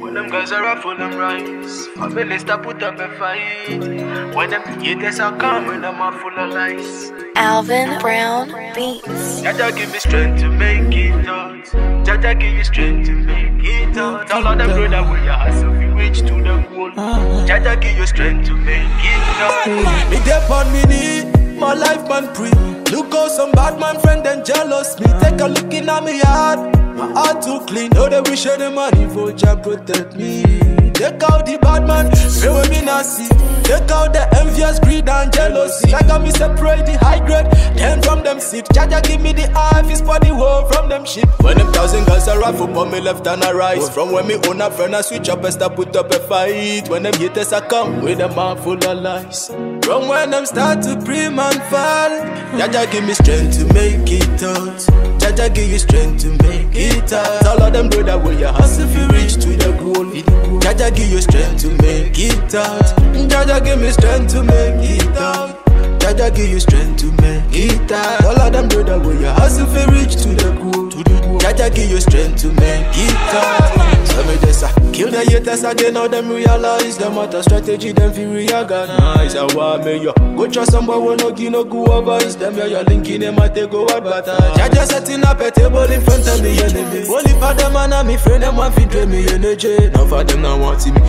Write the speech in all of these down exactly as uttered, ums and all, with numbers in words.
When them guys are full them rise, family start put up a fight. When them haters are come, when them are full of lies. Alvin Brown Beats. Jaja give me strength to make it out. Jaja give you strength to make it out. All of them brother with your hustle, we reach to the goal. Jaja give you strength to make it out. Me dep on me knee, my life man pre. Look how some bad man friend and jealous me. Take a look in at me heart, my heart too clean. Know they wish any money for Jah protect me. Take out the bad man, feel with me not see. Take out the envious greed and jealousy. Like I me separate the high grade, then from them sit. Jaja give me the office for the whole from them shit. When them thousand girls are rifle for me left and a right. From when me own a friend I switch up and start put up a fight. When them haters I come with a mouth full of lies. From when them start to prim and fall, Jaja give me strength to make it out. Jaja give you strength to make it out. All of them do that way you hustle if you reach to the goal. Jaja give you strength to make it out. Jaja give me strength to make it out. Jaja give you strength to make it out. All of them do that way you hustle if you reach to the goal. Jaja give you strength to make it out. So me just uh, kill the haters again. Now them realize them out of strategy. Them feel reorganize. I want me yo go trust somebody who no give no go advice. Them yo you linking them and take go advertise. Jaja setting up a table in front of me enemy. Only for them and me friend them want to drain me energy. Now for them now want see me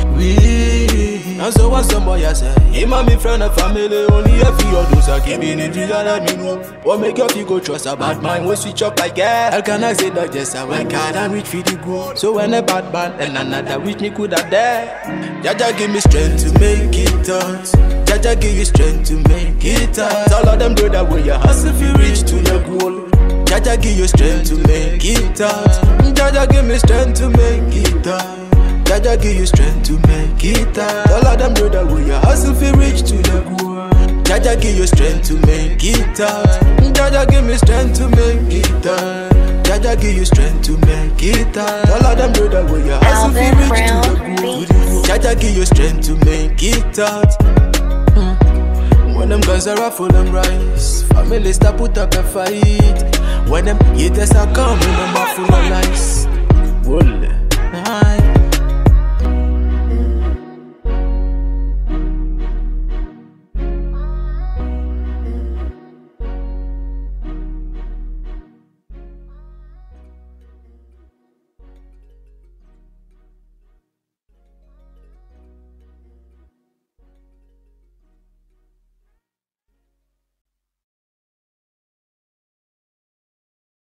we. And so what somebody say? Him and me friend and family only a few of those are giving it real and me know. What make you feel go trust a bad mind? We switch up like that. How can I say that just I work hard and reach for the goal? So when a bad man and another wish me could have there. Jaja give me strength to make it out. Jaja give you strength to make it out. All of them do that way you hustle if you reach to your goal. Jaja give you strength to make it out. Jaja give me strength to make it out. Jaja give you strength to make it out. All of them do that way you hustle if you reach to your goal. Jaja give you strength to make it out. Jaja give me strength to make it out. Jaja give you strength to make it out. All of them do that way you hustle if you reach to the goal. Jaja give you strength to make it out. mm. When them guys are full them rise, family start put up a fight. When them haters are coming, them